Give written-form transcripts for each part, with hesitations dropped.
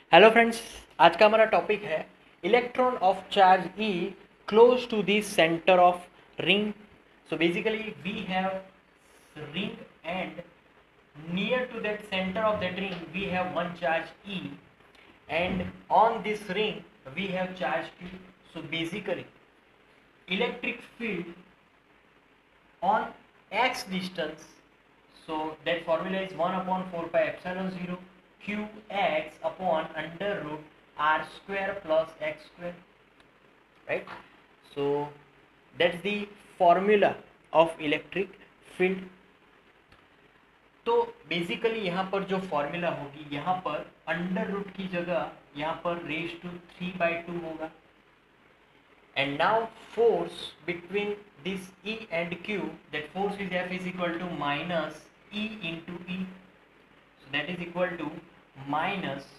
Hello friends, आज का हमारा टॉपिक है electron of charge e close to the centre of ring. So basically we have ring and near to that center of that ring we have one charge E, and on this ring we have charge Q. So basically electric field on x distance, so that formula is 1 upon 4 pi epsilon 0 qx upon under root r square plus x square, right? So that's the formula of electric field. तो basically यहाँ पर जो formula होगी, यहाँ पर under root की जगह यहाँ पर रेज टू 3/2 होगा. And now force between this E and Q, that force is F is equal to minus E into E, so that is equal to minus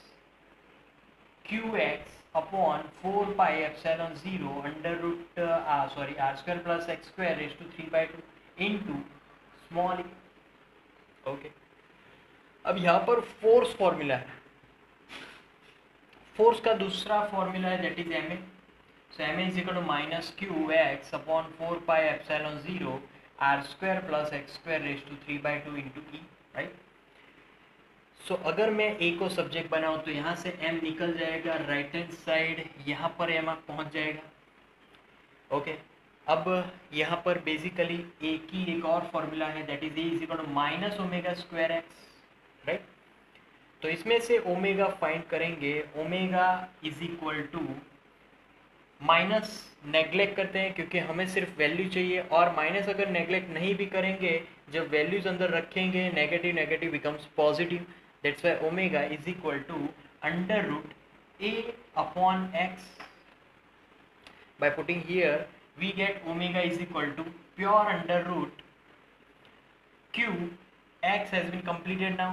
QX upon 4 pi epsilon 0 under root r square plus x square raise to 3/2 into small e. Okay, अब यहाँ पर force formula है. Force का दूसरा formula है that is m a. So m a is equal to minus q x upon 4 pi epsilon 0 r square plus x square raise to 3/2 into e, right. So अगर मैं ए को subject बनाऊँ तो यहाँ से एम निकल जाएगा राइट हैंड साइड, यहाँ पर एम पहुँच जाएगा. ओके, अब यहाँ पर बेसिकली ए की एक और फॉर्मूला है that is a is equal to minus omega square x, right. तो इसमें से ओमेगा फाइंड करेंगे. Omega is equal to minus neglect करते हैं क्योंकि हमें सिर्फ वैल्यू चाहिए, और माइनस अगर नेग्लेक्ट नहीं भी करेंगे, जब वैल्यूज अंदर रखेंगे negative negative becomes positive. That's why omega is equal to under root a upon x. By putting here we get omega is equal to pure under root q. X has been completed now.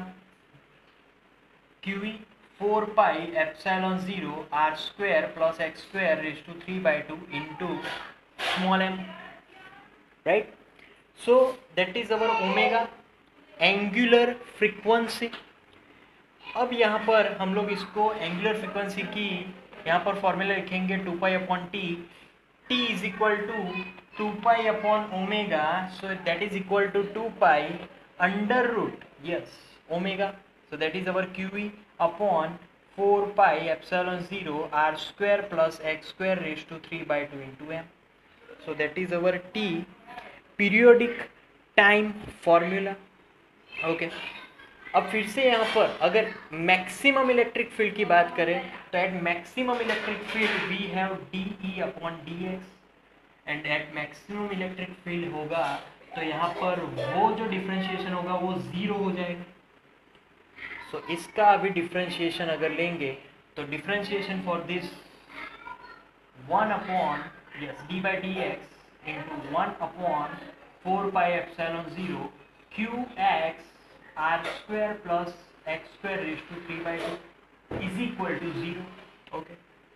QE 4 pi epsilon 0 r square plus x square raised to 3/2 into small m, right? So that is our omega, angular frequency. अब यहाँ पर हम लोग इसको angular frequency की यहाँ पर formula लिखेंगे 2 pi upon t. T is equal to 2 pi upon omega, so that is equal to 2 pi under root, yes, omega, so that is our QE upon 4 pi epsilon 0 r square plus x square raised to 3/2 into m. So that is our T, periodic time formula. Okay, अब फिर से यहाँ पर अगर maximum electric field की बात करें तो at maximum electric field we have d e upon d x, and at maximum electric field होगा तो यहाँ पर वो जो डिफ्रेंशिएशन होगा वो जीरो हो जाएगा. सो इसका अभी डिफ्रेंशिएशन अगर लेंगे तो differentiation for this 1 upon d by d x into 1 upon 4 pi epsilon 0 q x r square plus x square raise to 3/2 is equal to 0. Okay,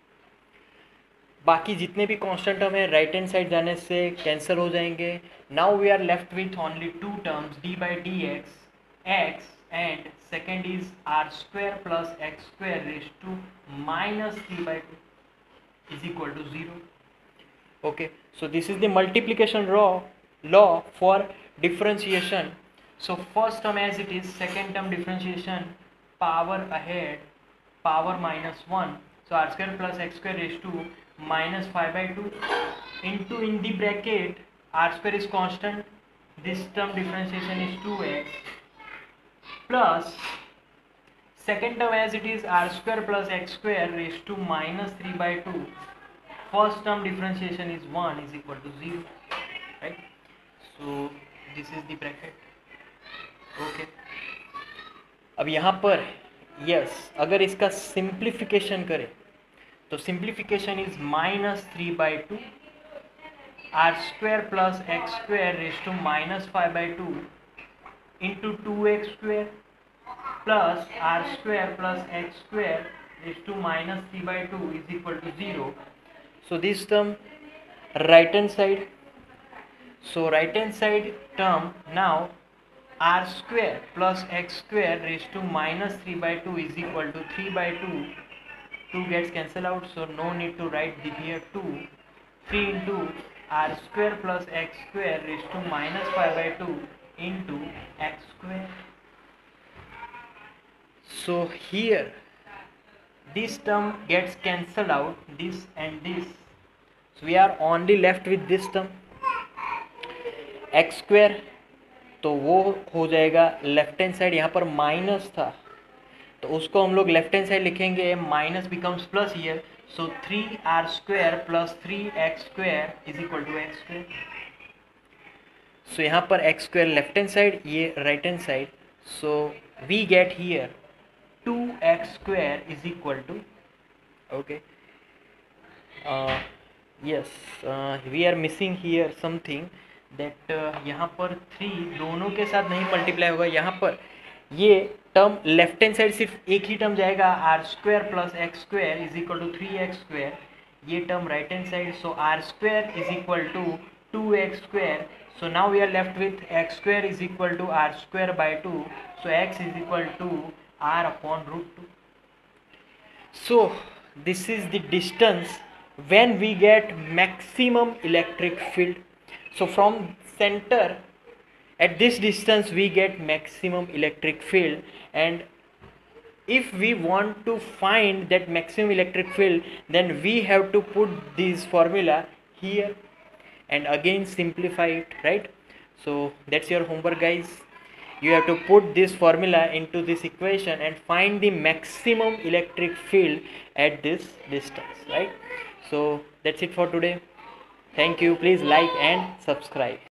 बाकी जितने भी कांस्टेंट टर्म है राइट हैंड साइड जाने से cancel हो जाएंगे. Now we are left with only two terms, d by d x x and second is r square plus x square raise to minus 3/2 is equal to 0. Okay, so this is the multiplication law for differentiation. So first term as it is, second term differentiation, power ahead, power minus 1, so r square plus x square raised to minus 5/2 into, in the bracket r square is constant, this term differentiation is 2x plus second term as it is r square plus x square raised to minus 3/2, first term differentiation is 1 is equal to 0, right? So this is the bracket. Okay, अब यहाँ पर yes अगर इसका simplification करें तो simplification is minus 3/2 r square plus x square raise to minus 5/2 into 2x square plus r square plus x square raise to minus 3/2 is equal to 0. So this term right hand side, so right hand side term now r square plus x square raised to minus 3/2 is equal to 3/2 2 gets cancelled out, so no need to write here 2. 3 into r square plus x square raised to minus 5 by 2 into x square. So here this term gets cancelled out, this and this, so we are only left with this term x square. तो वो हो जाएगा left hand side, यहाँ पर minus था तो उसको हम लोग लेफ्ट हैंड साइड लिखेंगे, minus becomes plus here, so 3r square plus 3x square is equal to x square. सो यहाँ पर x square left hand side, ये right hand side, so we get here 2x square is equal to, okay, yes, we are missing here something that यहाँ पर 3 दोनों के साथ नहीं मल्टीप्लाई होगा, यहाँ पर ये टर्म लेफ्ट हैंड साइड सिर्फ एक ही टर्म जाएगा, r square plus x square is equal to 3x square, ये term right hand side, so r square is equal to 2x square. सो now we are left with x square is equal to r square by 2, सो x is equal to r upon root 2. So this is the distance when we get maximum electric field. So from center at this distance we get maximum electric field, and if we want to find that maximum electric field, then we have to put this formula here and again simplify it, right? So that's your homework, guys. You have to put this formula into this equation and find the maximum electric field at this distance, right? So that's it for today. Thank you. Please like and subscribe.